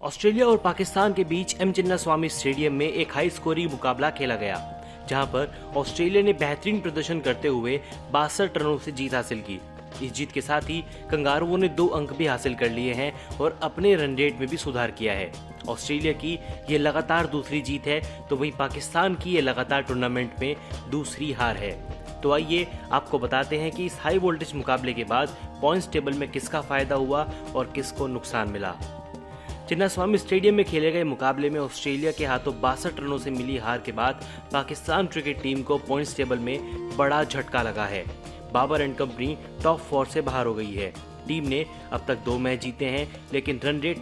Australia और पाकिस्तान के बीच M Chinnaswamy stadium में एक हाई स्कोरिंग मुकाबला खेला गया, जहां पर ऑस्ट्रेलिया ने बेहतरीन प्रदर्शन करते हुए 62 रनों से जीत हासिल की। इस जीत के साथ ही कंगारुओं ने 2 अंक भी हासिल कर लिए हैं और अपने रन रेट में भी सुधार किया है। ऑस्ट्रेलिया की ये लगातार दूसरी जीत है, तो वहीं पाकिस्तान की ये लगातार टूर्नामेंट में दूसरी हार है। तो आइए आपको बताते हैं कि इस हाई वोल्टेज मुकाबले के बाद पॉइंट्स टेबल में किसका फायदा हुआ और किसको नुकसान मिला। चिन्नास्वामी स्टेडियम में खेले गए मुकाबले में ऑस्ट्रेलिया के हाथों 62 रनों से मिली हार के बाद पाकिस्तान क्रिकेट टीम को पॉइंट्स टेबल में बड़ा झटका लगा है। बाबर एंड कंपनी टॉप 4 से बाहर हो गई है। टीम ने अब तक 2 मैच जीते हैं, लेकिन रन रेट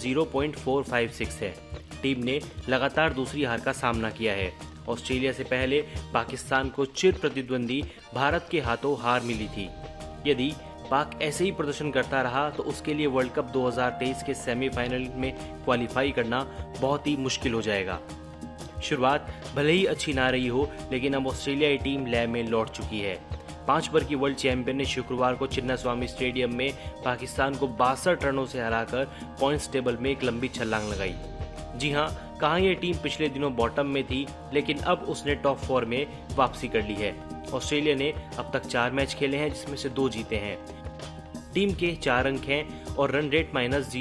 -0.456 है। टीम ने लगातार दूसरी हार का सामना किया है। ऑस्ट्रेलिया से पहले पाकिस्तान को चिर प्रतिद्वंदी भारत के हाथों हार मिली थी। यदि पाक ऐसे ही प्रदर्शन करता रहा तो उसके लिए वर्ल्ड कप 2023 के सेमीफाइनल में क्वालिफाई करना बहुत ही मुश्किल हो जाएगा। शुरुआत भले ही अच्छी ना रही हो, लेकिन अब ऑस्ट्रेलियाई टीम लय में लौट चुकी है। 5 बार की वर्ल्ड चैंपियन ने शुक्रवार को चिन्नास्वामी स्टेडियम में पाकिस्तान को 62 रनों से हराकर पॉइंट्स टेबल में एक लंबी छलांग लगाई। जी हां, कहां ये टीम पिछले दिनों बॉटम में थी, लेकिन अब उसने टॉप 4 में वापसी कर ली है। ऑस्ट्रेलिया ने अब तक 4 मैच खेले हैं, जिसमें से 2 जीते हैं। टीम के 4 अंक हैं और रन रेट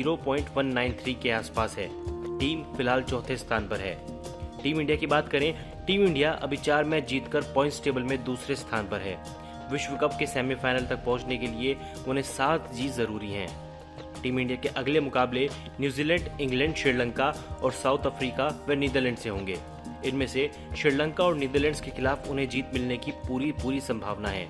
-0.193 के आसपास है। टीम फिलहाल चौथे स्थान पर है। टीम इंडिया की बात करें, टीम इंडिया अभी 4 मैच जीतकर पॉइंट्स टेबल में दूसरे स्थान पर है। विश्व कप के सेमीफाइनल तक पहुंचने के लिए उन्हें 7 जीत जरूरी हैं। टीम इंडिया के अगले मुकाबले न्यूजीलैंड, इंग्लैंड, श्रीलंका और साउथ अफ्रीका व नीदरलैंड से होंगे। इनमें से श्रीलंका और नीदरलैंड्स के खिलाफ उन्हें जीत मिलने की पूरी संभावना है।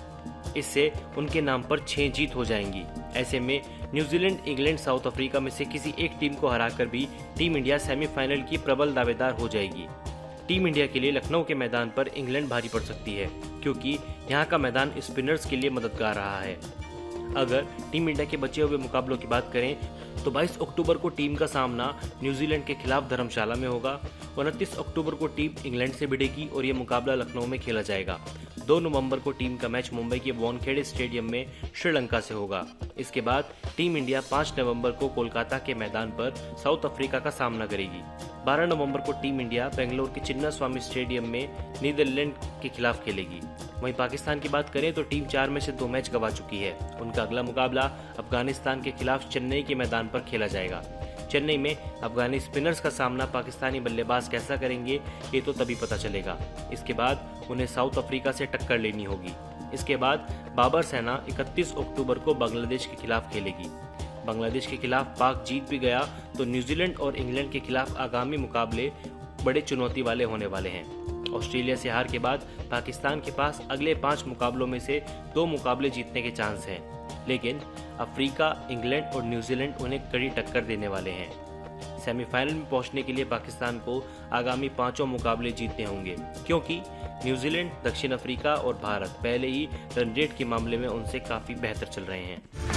इससे उनके नाम पर 6 जीत हो जाएंगी। ऐसे में न्यूजीलैंड, इंग्लैंड, साउथ अफ्रीका में से किसी एक टीम को हराकर भी टीम इंडिया सेमीफाइनल की प्रबल दावेदार हो जाएगी। टीम इंडिया के लिए लखनऊ के मैदान पर इंग्लैंड भारी पड़ सकती है, क्योंकि यहाँ का मैदान स्पिनर्स के लिए मददगार रहा है। अगर टीम इंडिया के बचे हुए मुकाबलों की बात करें तो 22 अक्टूबर को टीम का सामना न्यूजीलैंड के खिलाफ धर्मशाला में होगा। 29 अक्टूबर को टीम इंग्लैंड से भिड़ेगी और यह मुकाबला लखनऊ में खेला जाएगा। 2 नवंबर को टीम का मैच मुंबई के वानखेड़े स्टेडियम में श्रीलंका से होगा। इसके बाद टीम इंडिया 5 नवंबर को कोलकाता के मैदान पर साउथ अफ्रीका का सामना करेगी। 12 नवंबर को टीम इंडिया बेंगलोर के चिन्नास्वामी स्टेडियम में नीदरलैंड के खिलाफ खेलेगी। वहीं पाकिस्तान की बात करें तो टीम 4 में से 2 मैच गंवा चुकी है। उनका अगला मुकाबला अफगानिस्तान के खिलाफ चेन्नई के मैदान पर खेला जाएगा। चेन्नई में अफगानी स्पिनर्स का सामना पाकिस्तानी बल्लेबाज कैसा करेंगे, ये तो तभी पता चलेगा। इसके बाद उन्हें साउथ अफ्रीका से टक्कर लेनी होगी। इसके बाद बाबर सेना 31 अक्टूबर को बांग्लादेश के खिलाफ खेलेगी। बांग्लादेश के खिलाफ पाक जीत भी गया तो न्यूजीलैंड और इंग्लैंड के खिलाफ आगामी मुकाबले बड़े चुनौती वाले होने वाले हैं। ऑस्ट्रेलिया से हार के बाद पाकिस्तान के पास अगले 5 मुकाबलों में से 2 मुकाबले जीतने के चांस हैं, लेकिन अफ्रीका, इंग्लैंड और न्यूजीलैंड उन्हें कड़ी टक्कर देने वाले हैं। सेमीफाइनल में पहुंचने के लिए पाकिस्तान को आगामी 5 मुकाबले जीतने होंगे, क्योंकि न्यूजीलैंड, दक्षिण अफ्रीका और भारत पहले ही रन रेट के मामले में उनसे काफी बेहतर चल रहे हैं।